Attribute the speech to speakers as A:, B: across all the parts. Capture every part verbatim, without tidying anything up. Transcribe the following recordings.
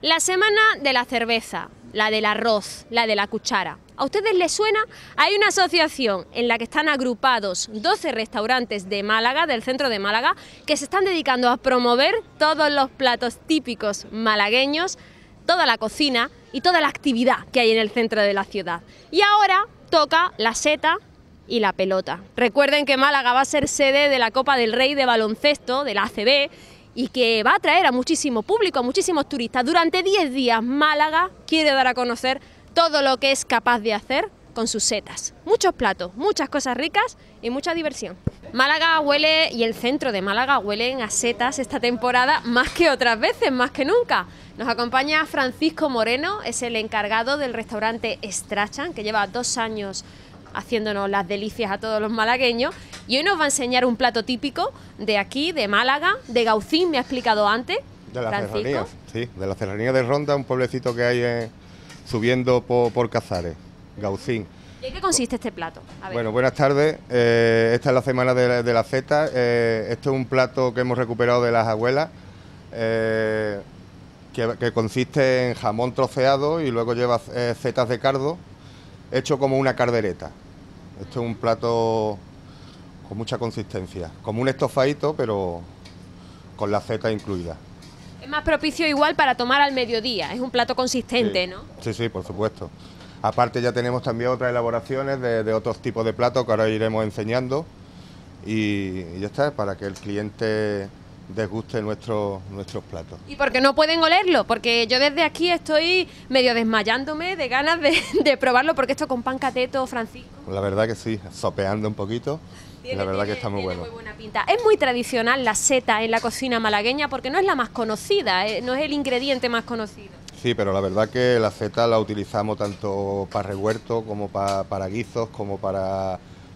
A: La semana de la cerveza, la del arroz, la de la cuchara. ¿A ustedes les suena? Hay una asociación en la que están agrupados doce restaurantes de Málaga, del centro de Málaga, que se están dedicando a promover todos los platos típicos malagueños, toda la cocina y toda la actividad que hay en el centro de la ciudad. Y ahora toca la seta y la pelota. Recuerden que Málaga va a ser sede de la Copa del Rey de baloncesto, de la A C B, y que va a atraer a muchísimo público, a muchísimos turistas. Durante diez días Málaga quiere dar a conocer todo lo que es capaz de hacer con sus setas. Muchos platos, muchas cosas ricas y mucha diversión. Málaga huele, y el centro de Málaga huelen a setas esta temporada más que otras veces, más que nunca. Nos acompaña Francisco Moreno, es el encargado del restaurante Strachan, que lleva dos años haciéndonos las delicias a todos los malagueños, y hoy nos va a enseñar un plato típico de aquí, de Málaga, de Gaucín, me ha explicado antes.
B: De la
A: Francisco.
B: serranía, sí, de la serranía de Ronda, un pueblecito que hay eh, subiendo por, por Cazares, Gaucín.
A: ¿Y en qué consiste este plato? A ver.
B: Bueno, buenas tardes, eh, esta es la semana de la, de la seta, eh, esto es un plato que hemos recuperado de las abuelas, eh, que, que consiste en jamón troceado y luego lleva eh, setas de cardo, hecho como una caldereta. Esto es un plato con mucha consistencia, como un estofadito, pero con la seta incluida.
A: Es más propicio igual para tomar al mediodía, es un plato consistente,
B: Sí.
A: ¿no?
B: Sí, sí, por supuesto. Aparte ya tenemos también otras elaboraciones de, de otros tipos de platos que ahora iremos enseñando y, y ya está, para que el cliente desguste nuestro, nuestros platos.
A: ¿Y por qué no pueden olerlo? Porque yo desde aquí estoy medio desmayándome de ganas de, de probarlo, porque esto con pan cateto, Francisco.
B: La verdad que sí, sopeando un poquito, y la verdad que está muy
A: tiene
B: bueno.
A: muy buena pinta. Es muy tradicional la seta en la cocina malagueña porque no es la más conocida, eh, no es el ingrediente más conocido.
B: Sí, pero la verdad que la seta la utilizamos tanto para revuelto como para, para guisos, como para,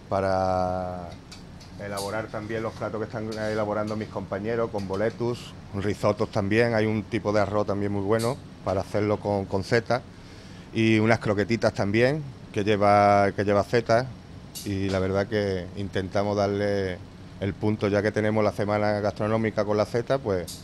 B: para elaborar también los platos que están elaborando mis compañeros, con boletus, risotos también. Hay un tipo de arroz también muy bueno para hacerlo con, con seta, y unas croquetitas también que lleva, que lleva seta, y la verdad que intentamos darle el punto, ya que tenemos la semana gastronómica con la seta, pues...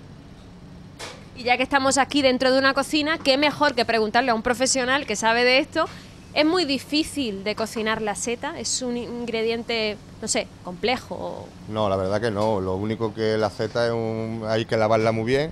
A: Y ya que estamos aquí dentro de una cocina, qué mejor que preguntarle a un profesional que sabe de esto. Es muy difícil de cocinar la seta, es un ingrediente, no sé, complejo.
B: No, la verdad que no, lo único que la seta es un, hay que lavarla muy bien,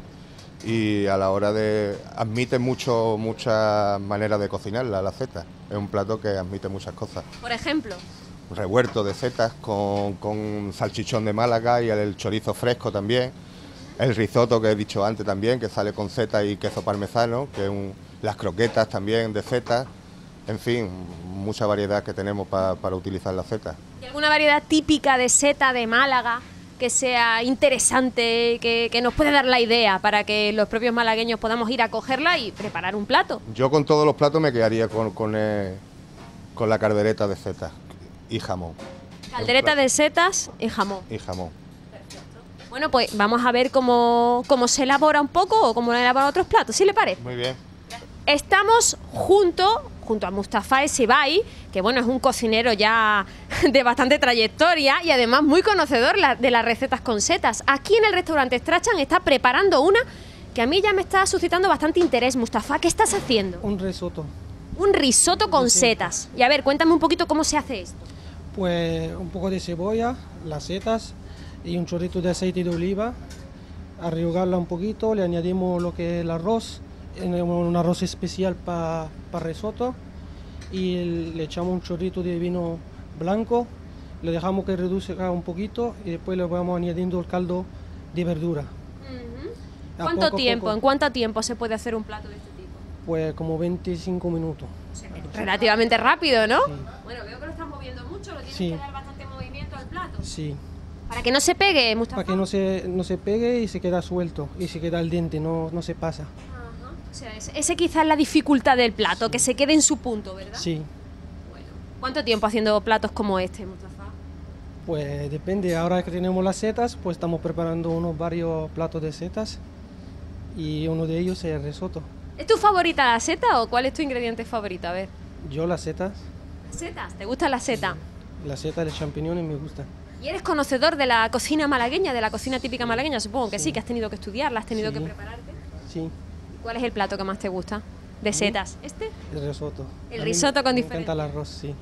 B: y a la hora de... admite mucho, muchas maneras de cocinarla, la seta. Es un plato que admite muchas cosas.
A: Por ejemplo,
B: Revuelto de setas con, con salchichón de Málaga y el chorizo fresco también. El risotto que he dicho antes también, que sale con seta y queso parmesano, que es un, las croquetas también de setas. En fin, mucha variedad que tenemos pa, para utilizar la seta.
A: ¿y alguna variedad típica de seta de Málaga que sea interesante, que, que nos pueda dar la idea para que los propios malagueños podamos ir a cogerla y preparar un plato?
B: Yo con todos los platos me quedaría con, con, eh, con la caldereta de setas y jamón.
A: Caldereta de setas y jamón.
B: Y jamón.
A: Bueno, pues vamos a ver cómo, cómo se elabora un poco o cómo lo elaboran otros platos, ¿sí le parece?
B: Muy bien.
A: Estamos junto, junto a Mustafa Esibay, que bueno, es un cocinero ya de bastante trayectoria y además muy conocedor la, de las recetas con setas. Aquí en el restaurante Strachan está preparando una que a mí ya me está suscitando bastante interés. Mustafa, ¿qué estás haciendo?
C: Un risotto.
A: Un risotto con setas. Y a ver, cuéntame un poquito cómo se hace esto.
C: Pues un poco de cebolla, las setas y un chorrito de aceite de oliva. A rehogarla un poquito, le añadimos lo que es el arroz, un arroz especial para pa risotto, y le echamos un chorrito de vino blanco, le dejamos que reduzca un poquito y después le vamos añadiendo el caldo de verdura.
A: Uh-huh.
C: A
A: ¿Cuánto
C: poco a
A: tiempo?
C: poco.
A: ¿En cuánto tiempo se puede hacer un plato de este tipo?
C: Pues como veinticinco minutos.
A: Relativamente rápido, ¿no?
C: Sí.
A: Bueno, veo que lo estás moviendo mucho, lo tienes
C: Sí.
A: que dar bastante movimiento al plato.
C: Sí,
A: Para que no se pegue, Mustafa.
C: para que no se, no se pegue y se queda suelto y se queda al dente, no, no se pasa.
A: Ajá. O sea, ese, ese quizás es la dificultad del plato, que se quede en su punto, ¿verdad?
C: Sí.
A: Bueno. ¿Cuánto tiempo haciendo platos como este, Mustafa?
C: Pues depende, ahora que tenemos las setas, pues estamos preparando unos varios platos de setas y uno de ellos es el risotto.
A: ¿Es tu favorita la seta o cuál es tu ingrediente favorito? A ver.
C: Yo las setas,
A: ¿Las setas? ¿Te gusta la seta?
C: las setas de champiñones me gustan.
A: ¿Y eres conocedor de la cocina malagueña, de la cocina típica malagueña? Supongo que sí, que has tenido que estudiarla, has tenido
C: Sí.
A: que prepararte.
C: Sí,
A: ¿Cuál es el plato que más te gusta de setas? ¿Este?
C: El risotto.
A: El
C: A mí
A: risotto con
C: me
A: diferente.
C: encanta el arroz, sí.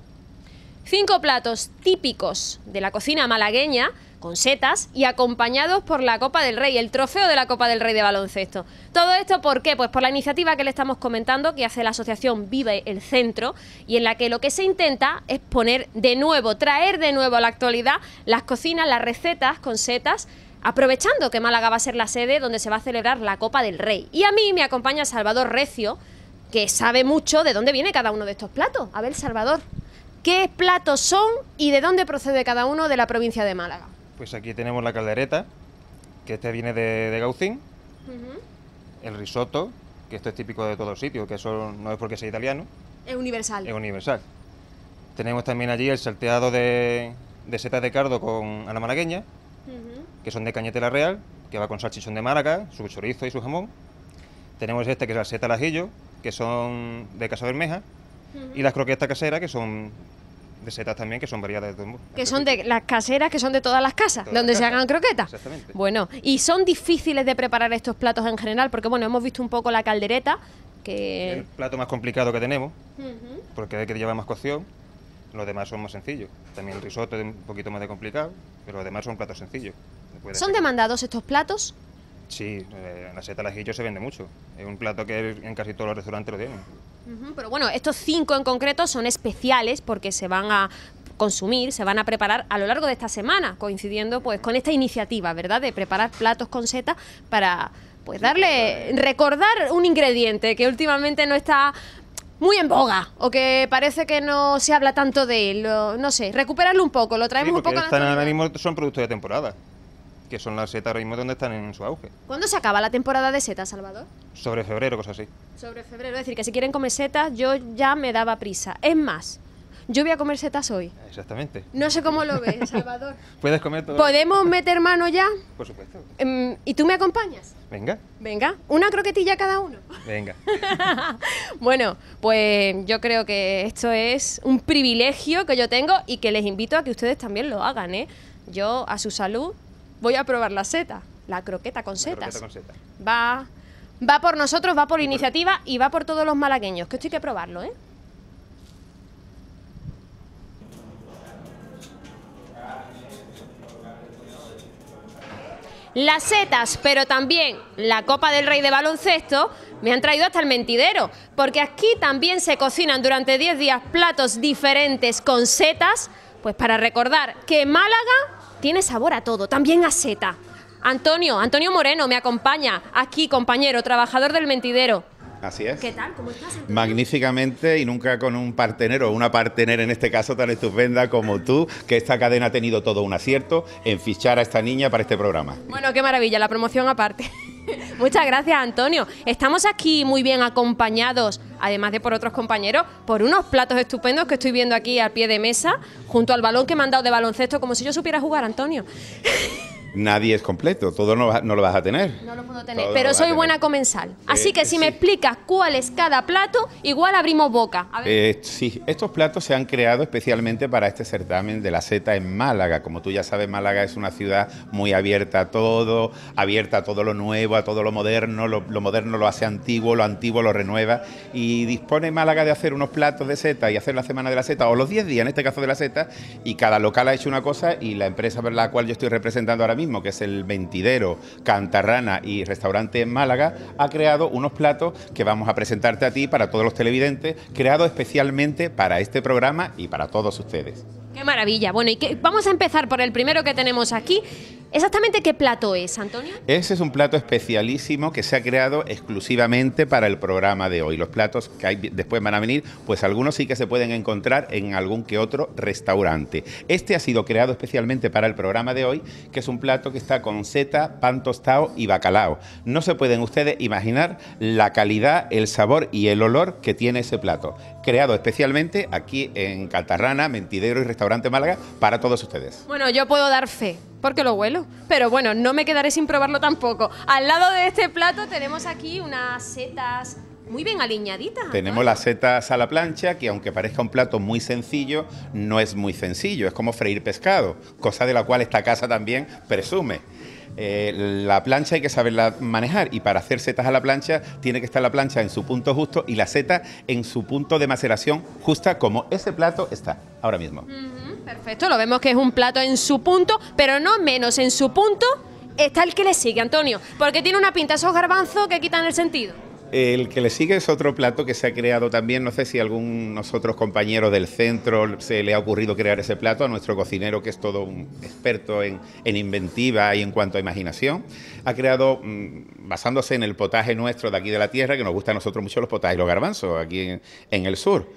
A: Cinco platos típicos de la cocina malagueña, con setas y acompañados por la Copa del Rey, el trofeo de la Copa del Rey de baloncesto. ¿Todo esto por qué? Pues por la iniciativa que le estamos comentando, que hace la asociación Vive el Centro, y en la que lo que se intenta es poner de nuevo, traer de nuevo a la actualidad las cocinas, las recetas con setas, aprovechando que Málaga va a ser la sede donde se va a celebrar la Copa del Rey. Y a mí me acompaña Salvador Recio, que sabe mucho de dónde viene cada uno de estos platos. A ver, Salvador, ¿qué platos son y de dónde procede cada uno de la provincia de Málaga?
D: Pues aquí tenemos la caldereta, que este viene de, de Gaucín,
A: Uh-huh.
D: el risotto, que esto es típico de todos los sitios, que eso no es porque sea italiano,
A: Es universal.
D: es universal. Tenemos también allí el salteado de, de setas de cardo con a la malagueña,
A: Uh-huh.
D: que son de cañetela real, que va con salchichón de Málaga, su chorizo y su jamón. Tenemos este que es la seta al ajillo, que son de Casa Bermeja,
A: Uh-huh.
D: y las croquetas caseras, que son de setas también, que son variadas de todo el mundo.
A: Que son de las caseras, que son de todas las casas,
D: Todas
A: donde
D: las
A: se
D: casas.
A: hagan croquetas.
D: Exactamente.
A: Bueno, y son difíciles de preparar estos platos en general, porque bueno, hemos visto un poco la caldereta,
D: El
A: que...
D: plato más complicado que tenemos,
A: Ujú.
D: porque es que lleva más cocción. Los demás son más sencillos. También el risotto es un poquito más de complicado, pero los demás son platos sencillos. Puede
A: ¿Son
D: ser-
A: demandados estos platos?
D: Sí, eh, la seta al ajillo se vende mucho. Es un plato que en casi todos los restaurantes lo tienen.
A: Ujú, pero bueno, estos cinco en concreto son especiales porque se van a consumir, se van a preparar a lo largo de esta semana, coincidiendo pues con esta iniciativa, ¿verdad?, de preparar platos con setas para pues darle, recordar un ingrediente que últimamente no está muy en boga o que parece que no se habla tanto de él, o no sé, recuperarlo un poco, lo traemos
D: Sí,
A: un
D: porque
A: poco a la
D: están ahora
A: actualidad.
D: mismo son productos de temporada, que son las setas ahora mismo donde están en su auge.
A: ¿Cuándo se acaba la temporada de setas, Salvador?
D: Sobre febrero, cosas así.
A: Sobre febrero, es decir, que si quieren comer setas, yo ya me daba prisa. Es más, yo voy a comer setas hoy.
D: Exactamente.
A: No sé cómo lo ves, Salvador.
D: ¿Puedes comer todo?
A: ¿Podemos meter mano ya?
D: Por supuesto.
A: Em, ¿Y tú me acompañas?
D: Venga,
A: Venga, una croquetilla cada uno.
D: venga.
A: Bueno, pues yo creo que esto es un privilegio que yo tengo y que les invito a que ustedes también lo hagan, ¿eh? Yo, a su salud, voy a probar la seta, la croqueta con
D: Una
A: setas.
D: croqueta con setas.
A: Va, va por nosotros, va por iniciativa y va por todos los malagueños, que esto hay que probarlo, ¿eh? Las setas, pero también la Copa del Rey de baloncesto, me han traído hasta el mentidero, porque aquí también se cocinan durante diez días platos diferentes con setas, pues para recordar que Málaga tiene sabor a todo, también a seta. Antonio, Antonio Moreno me acompaña aquí, compañero, trabajador del mentidero.
E: Así es.
A: ¿Qué tal? ¿Cómo estás, Antonio?
E: Magníficamente, y nunca con un partenero o una partenera en este caso tan estupenda como tú, que esta cadena ha tenido todo un acierto en fichar a esta niña para este programa.
A: Bueno, qué maravilla, la promoción aparte. Muchas gracias, Antonio. Estamos aquí muy bien acompañados, además de por otros compañeros, por unos platos estupendos que estoy viendo aquí al pie de mesa, junto al balón que me han dado de baloncesto, como si yo supiera jugar, Antonio.
E: Nadie es completo, todo no, va- no lo vas a tener.
A: No lo puedo tener,
E: Todo
A: pero
E: lo vas a
A: soy
E: tener.
A: buena comensal. Así
E: Eh,
A: que si
E: sí.
A: me explicas cuál es cada plato, igual abrimos boca. A ver.
E: Eh, sí, estos platos se han creado especialmente para este certamen de la seta en Málaga. Como tú ya sabes, Málaga es una ciudad muy abierta a todo, abierta a todo lo nuevo, a todo lo moderno. Lo, lo moderno lo hace antiguo, lo antiguo lo renueva. Y dispone Málaga de hacer unos platos de seta y hacer la semana de la seta, o los diez días en este caso de la seta, y cada local ha hecho una cosa, y la empresa por la cual yo estoy representando ahora mismo, que es el Mentidero, Cantarrana y Restaurante en Málaga, ha creado unos platos que vamos a presentarte a ti para todos los televidentes, creados especialmente para este programa y para todos ustedes.
A: Qué maravilla. Bueno, y que, vamos a empezar por el primero que tenemos aquí. ¿Exactamente qué plato es, Antonio?
E: Ese es un plato especialísimo que se ha creado exclusivamente para el programa de hoy. Los platos que hay después van a venir, pues algunos sí que se pueden encontrar en algún que otro restaurante. Este ha sido creado especialmente para el programa de hoy, que es un plato que está con seta, pan tostado y bacalao. No se pueden ustedes imaginar la calidad, el sabor y el olor que tiene ese plato. Creado especialmente aquí en Cantarrana, Mentidero y Restaurante Málaga para todos ustedes.
A: Bueno, yo puedo dar fe, porque lo huelo. Pero bueno, no me quedaré sin probarlo tampoco. Al lado de este plato tenemos aquí unas setas muy bien aliñaditas.
E: Tenemos las setas a la plancha, que aunque parezca un plato muy sencillo, no es muy sencillo. Es como freír pescado, cosa de la cual esta casa también presume. Eh, la plancha hay que saberla manejar y para hacer setas a la plancha tiene que estar la plancha en su punto justo y la seta en su punto de maceración justa como ese plato está ahora mismo.
A: Uh-huh, perfecto, lo vemos que es un plato en su punto, pero no menos en su punto está el que le sigue, Antonio, porque tiene una pinta esos garbanzos que quitan el sentido.
E: El que le sigue es otro plato que se ha creado también, no sé si a algunos otros compañeros del centro se le ha ocurrido crear ese plato, a nuestro cocinero, que es todo un experto en, en inventiva y en cuanto a imaginación, ha creado, mmm, basándose en el potaje nuestro de aquí de la tierra, que nos gusta a nosotros mucho los potajes y los garbanzos, aquí en, en el sur.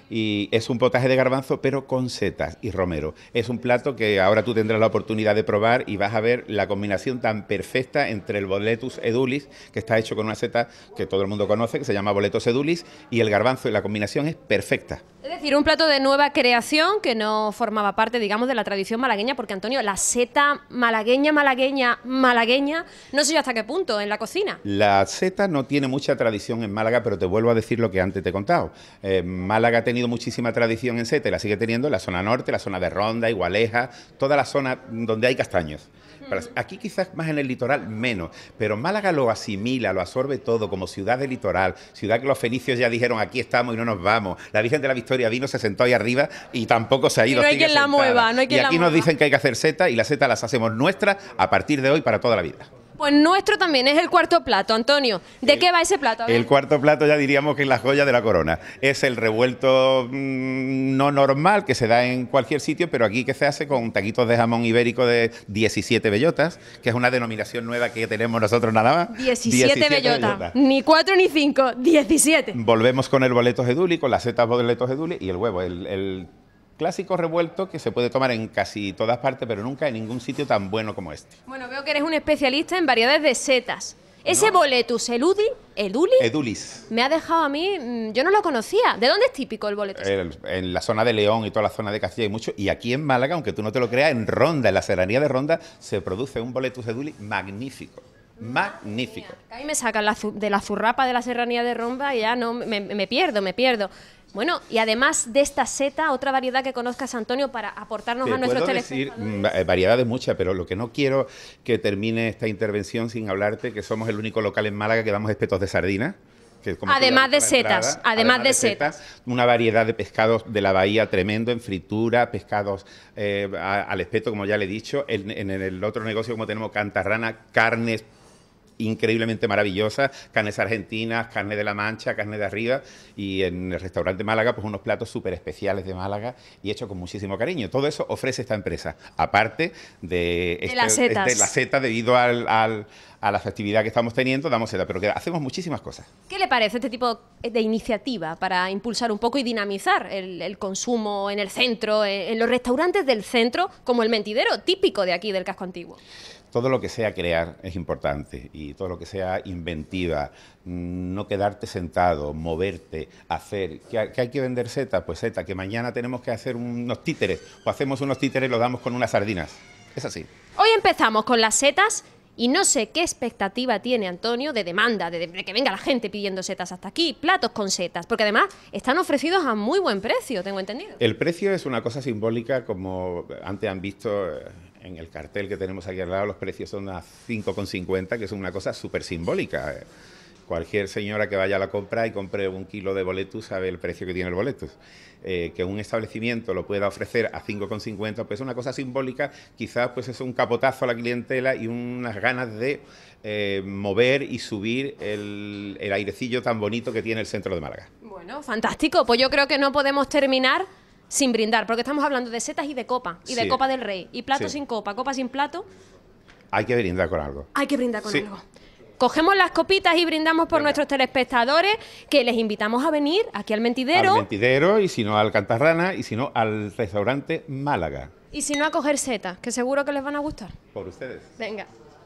E: Y es un potaje de garbanzo, pero con setas y romero. Es un plato que ahora tú tendrás la oportunidad de probar y vas a ver la combinación tan perfecta entre el boletus edulis, que está hecho con una seta que todo el mundo conoce, que se llama boletus edulis, y el garbanzo, y la combinación es perfecta.
A: Es decir, un plato de nueva creación que no formaba parte, digamos, de la tradición malagueña, porque, Antonio, la seta malagueña, malagueña, malagueña, no sé yo hasta qué punto en la cocina.
E: La seta no tiene mucha tradición en Málaga, pero te vuelvo a decir lo que antes te he contado. Eh, Málaga ha tenido muchísima tradición en seta y la sigue teniendo en la zona norte, la zona de Ronda, Igualeja, toda la zona donde hay castaños. Aquí quizás más en el litoral menos, pero Málaga lo asimila, lo absorbe todo como ciudad de litoral, ciudad que los fenicios ya dijeron aquí estamos y no nos vamos. La Virgen de la Victoria vino, se sentó ahí arriba y tampoco se ha ido.
A: Y no hay quien la mueva, no hay quien
E: Y aquí
A: la
E: nos
A: mueva.
E: dicen que hay que hacer seta y las setas las hacemos nuestras a partir de hoy para toda la vida.
A: Pues nuestro también es el cuarto plato, Antonio. ¿De
E: el,
A: qué va ese plato? A ver.
E: El cuarto plato ya diríamos que es la joya de la corona. Es el revuelto mmm, no normal que se da en cualquier sitio, pero aquí que se hace con taquitos de jamón ibérico de diecisiete bellotas, que es una denominación nueva que tenemos nosotros nada más.
A: diecisiete bellotas. Ni cuatro ni cinco, diecisiete.
E: Volvemos con el boleto eduli, con las setas boletos eduli y el huevo, el, el clásico revuelto que se puede tomar en casi todas partes, pero nunca en ningún sitio tan bueno como este.
A: Bueno, veo que eres un especialista en variedades de setas. Ese
E: No.
A: boletus, eludi, eduli,
E: Edulis.
A: me ha dejado a mí, mmm, yo no lo conocía. ¿De dónde es típico el boletus?
E: El, en la zona de León y toda la zona de Castilla hay mucho, y aquí en Málaga, aunque tú no te lo creas, en Ronda, en la serranía de Ronda, se produce un boletus eduli magnífico. Magnífico.
A: Que ahí me sacan la zu- de la zurrapa de la serranía de Ronda y ya no, me, me pierdo, me pierdo. Bueno, y además de esta seta, otra variedad que conozcas, Antonio, para aportarnos
E: Te
A: a nuestros
E: puedo decir
A: telespectadores.
E: mm, variedades muchas, pero lo que no quiero que termine esta intervención sin hablarte, que somos el único local en Málaga que damos espetos de sardina. Que como tú ya
A: Además
E: has
A: de
E: visto en la
A: setas,
E: entrada,
A: además de setas.
E: Una variedad de pescados de la bahía tremendo, en fritura, pescados eh, a- al espeto, como ya le he dicho. En, en el otro negocio, como tenemos cantarrana, carnes increíblemente maravillosas, carnes argentinas, carne de la Mancha, carne de arriba, y en el restaurante Málaga, pues unos platos súper especiales de Málaga y hechos con muchísimo cariño. Todo eso ofrece esta empresa, aparte de, este-
A: las setas.
E: de la seta, debido al, al- a la festividad que estamos teniendo, damos seta, pero que hacemos muchísimas cosas.
A: ¿Qué le parece este tipo de iniciativa para impulsar un poco y dinamizar el, el consumo en el centro, en, en los restaurantes del centro, como el Mentidero, típico de aquí, del casco antiguo?
E: Todo lo que sea crear es importante, y todo lo que sea inventiva, mm, no quedarte sentado, moverte, hacer. ¿Que hay que, hay que vender seta? Pues seta. Que mañana tenemos que hacer unos títeres, o hacemos unos títeres y los damos con unas sardinas. Es así.
A: Hoy empezamos con las setas y no sé qué expectativa tiene Antonio de demanda, de, de que venga la gente pidiendo setas hasta aquí, platos con setas, porque además están ofrecidos a muy buen precio, tengo entendido.
E: El precio es una cosa simbólica, como antes han visto eh, en el cartel que tenemos aquí al lado, los precios son a cinco con cincuenta, que es una cosa súper simbólica. Eh, Cualquier señora que vaya a la compra y compre un kilo de boletus sabe el precio que tiene el boletus. Eh, que un establecimiento lo pueda ofrecer a cinco con cincuenta, pues es una cosa simbólica, quizás pues es un capotazo a la clientela y unas ganas de eh, mover y subir el, el airecillo tan bonito que tiene el centro de Málaga.
A: Bueno, fantástico. Pues yo creo que no podemos terminar sin brindar, porque estamos hablando de setas y de copa, y de
E: Sí.
A: copa del rey, y plato
E: Sí.
A: sin copa, copa sin plato.
E: Hay que brindar con algo.
A: Hay que brindar con
E: Sí.
A: algo. Cogemos las copitas y brindamos por
E: Venga.
A: nuestros telespectadores, que les invitamos a venir aquí al Mentidero,
E: Al Mentidero, y si no al Cantarrana, y si no al restaurante Málaga.
A: y si no a coger setas, que seguro que les van a gustar.
E: Por ustedes.
A: Venga.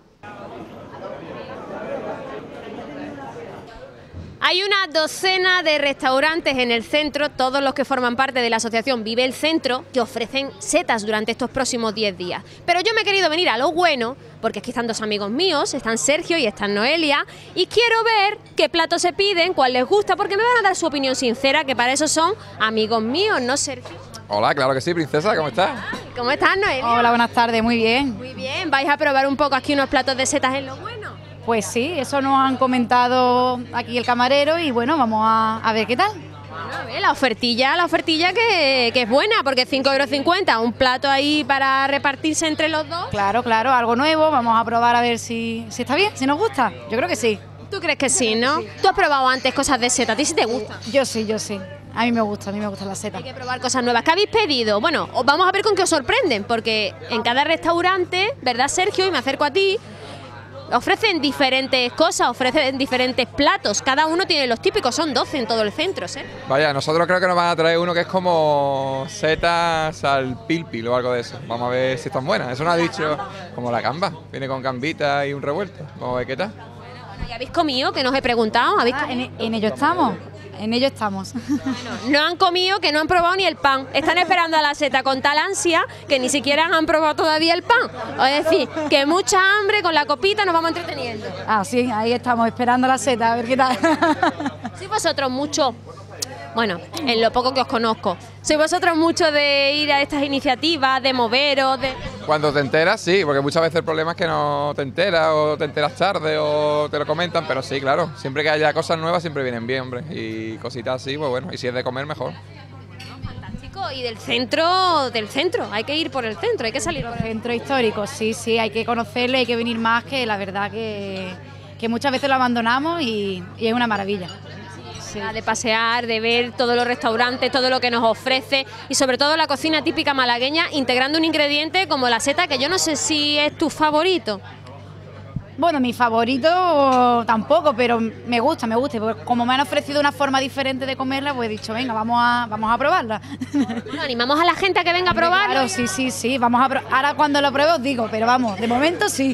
A: Hay una docena de restaurantes en el centro, todos los que forman parte de la asociación Vive el Centro, que ofrecen setas durante estos próximos diez días. Pero yo me he querido venir a lo bueno, porque aquí están dos amigos míos, están Sergio y están Noelia, y quiero ver qué platos se piden, cuál les gusta, porque me van a dar su opinión sincera, que para eso son amigos míos, ¿no, Sergio?
F: Hola, claro que sí, princesa, ¿cómo estás?
A: Ay, ¿Cómo estás, Noelia?
F: Hola, buenas tardes, muy bien.
A: Muy bien, ¿vais a probar un poco aquí unos platos de setas en Lo Bueno?
F: Pues sí, eso nos han comentado aquí el camarero y bueno, vamos a, a ver qué tal.
A: Bueno, a ver, la ofertilla, la ofertilla que, que es buena, porque cinco euros cincuenta, un plato ahí para repartirse entre los dos.
F: Claro, claro, algo nuevo, vamos a probar a ver si, si está bien, si nos gusta. Yo creo que sí.
A: ¿Tú crees que sí, no? ¿Tú has probado antes cosas de seta? ¿A ti sí te gusta?
F: Yo sí, yo sí. A mí me gusta, a mí me gusta la seta.
A: Hay que probar cosas nuevas. ¿Qué habéis pedido? Bueno, os vamos a ver con qué os sorprenden, porque en cada restaurante, ¿verdad, Sergio? Y me acerco a ti, ofrecen diferentes cosas, ofrecen diferentes platos. Cada uno tiene los típicos, son doce en todo el centro, ¿eh?
G: Vaya, nosotros creo que nos van a traer uno que es como setas al pil pil o algo de eso. Vamos a ver si están buenas. Eso nos ha dicho como la gamba. Viene con gambita y un revuelto. Vamos a ver qué tal.
A: ¿Y habéis comido? Que no os he preguntado. ¿Habéis
F: Ah,
A: comido?
F: en, en ello estamos, en ello estamos.
A: No han comido, que no han probado ni el pan. Están esperando a la seta con tal ansia que ni siquiera han probado todavía el pan. Es decir, que mucha hambre, con la copita nos vamos entreteniendo.
F: Ah, sí, ahí estamos, esperando la seta, a ver qué tal.
A: Sois vosotros mucho, bueno, en lo poco que os conozco, sois vosotros mucho de ir a estas iniciativas, de moveros, de...
G: Cuando te enteras, sí, porque muchas veces el problema es que no te enteras o te enteras tarde o te lo comentan, pero sí, claro, siempre que haya cosas nuevas siempre vienen bien, hombre, y cositas así, pues bueno, y si es de comer, mejor.
A: Fantástico, y del centro, del centro, hay que ir por el centro, hay que salir por el centro.
F: Centro histórico, sí, sí, hay que conocerle, hay que venir más, que la verdad que, que muchas veces lo abandonamos y, y es una maravilla. Sí.
A: De pasear, de ver todos los restaurantes, todo lo que nos ofrece y sobre todo la cocina típica malagueña, integrando un ingrediente como la seta, que yo no sé si es tu favorito.
F: Bueno, mi favorito tampoco, pero me gusta, me gusta. Porque como me han ofrecido una forma diferente de comerla, pues he dicho, venga, vamos a, vamos a probarla.
A: Bueno, animamos a la gente a que venga a probarlo.
F: Claro, sí, sí, sí, vamos a pro- ahora cuando lo pruebe os digo, pero vamos, de momento sí.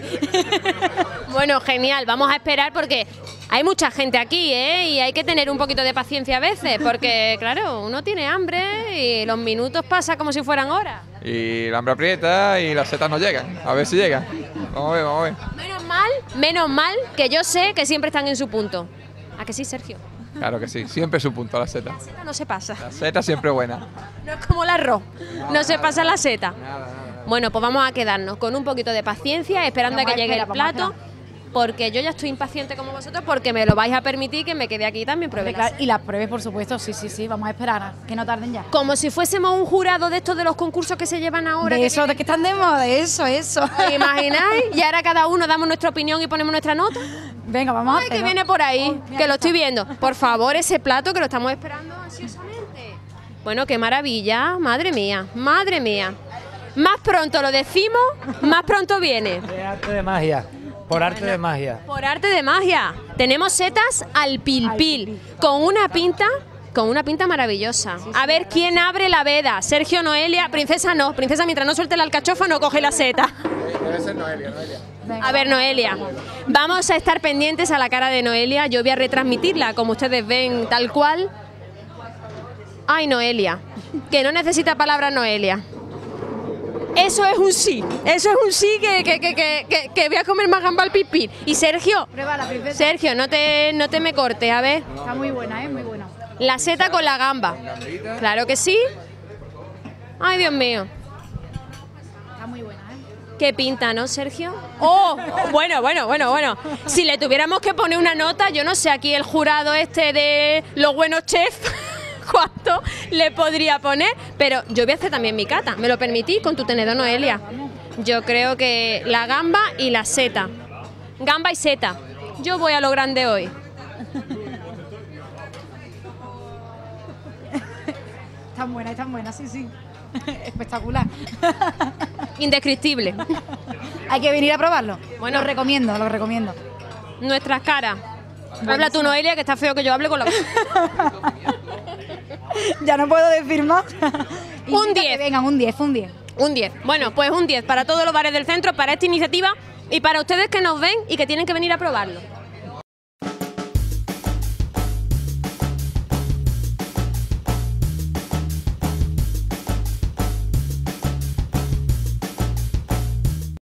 A: Bueno, genial, vamos a esperar porque hay mucha gente aquí, ¿eh? Y hay que tener un poquito de paciencia a veces, porque claro, uno tiene hambre y los minutos pasan como si fueran horas.
G: Y el hambre aprieta y las setas no llegan, a ver si llegan. Vamos a ver, vamos a ver.
A: Menos mal, menos mal que yo sé que siempre están en su punto. ¿A que sí, Sergio?
G: Claro que sí, siempre su punto la seta.
A: La seta no se pasa.
G: La seta siempre buena.
A: No es como el arroz, no se pasa la seta. Bueno, pues vamos a quedarnos con un poquito de paciencia, esperando
F: Vamos
A: a que
F: a
A: llegue
F: esperar,
A: el
F: vamos a
A: plato, porque yo ya estoy impaciente como vosotros, porque me lo vais a permitir que me quede aquí y también pruebe la
F: Claro,
A: seta.
F: y las pruebes, por supuesto, sí, sí, sí, vamos a esperar, a que no tarden ya.
A: Como si fuésemos un jurado de estos de los concursos que se llevan ahora.
F: De
A: que
F: eso, de que están de moda, eso, eso.
A: ¿Os imagináis? Y ahora cada uno damos nuestra opinión y ponemos nuestra nota.
F: Venga, vamos a
A: Ay, que
F: hacerlo.
A: viene por ahí,
F: Oh, mira,
A: que lo
F: ahí
A: estoy
F: está.
A: viendo. Por favor, ese plato que lo estamos esperando ansiosamente. Bueno, qué maravilla, madre mía, madre mía. Más pronto lo decimos, más pronto viene.
H: De arte de magia, por arte de magia.
A: Por arte de magia. Tenemos setas al pil pil, con una pinta, con una pinta maravillosa. A ver quién abre la veda. Sergio, Noelia, princesa no, princesa mientras no suelte la alcachofa no coge la seta.
G: Debe ser Noelia, Noelia.
F: Venga,
A: A ver, Noelia, vamos a estar pendientes a la cara de Noelia. Yo voy a retransmitirla, como ustedes ven, tal cual. Ay, Noelia, que no necesita palabras, Noelia. Eso es un sí, eso es un sí que, que, que, que, que, que voy a comer más gamba al pipí. Y Sergio,
F: prueba la princesa.
A: Sergio, no te, no te me cortes, a ver.
F: Está muy buena, ¿eh? Muy buena.
A: La seta con la gamba. Claro que sí. Ay, Dios mío.
F: Está muy buena, ¿eh?
A: Qué pinta, ¿no, Sergio? Oh, bueno, bueno, bueno, bueno. Si le tuviéramos que poner una nota, yo no sé, aquí el jurado este de los buenos chefs, cuánto le podría poner, pero yo voy a hacer también mi cata. ¿Me lo permitís con tu tenedor, Noelia? Yo creo que la gamba y la seta. Gamba y seta. Yo voy a lo grande hoy.
F: Están buenas, están buenas, sí, sí. Espectacular.
A: Indescriptible.
F: Hay que venir a probarlo.
A: Bueno.
F: Bueno, lo recomiendo, lo recomiendo.
A: Nuestras caras. Habla tú, Noelia, que está feo que yo hable con la boca.
F: Ya no puedo decir más.
A: Un
F: Intenta
A: diez.
F: que vengan, un diez, un diez.
A: Un diez. Bueno, pues un diez para todos los bares del centro, para esta iniciativa y para ustedes que nos ven y que tienen que venir a probarlo.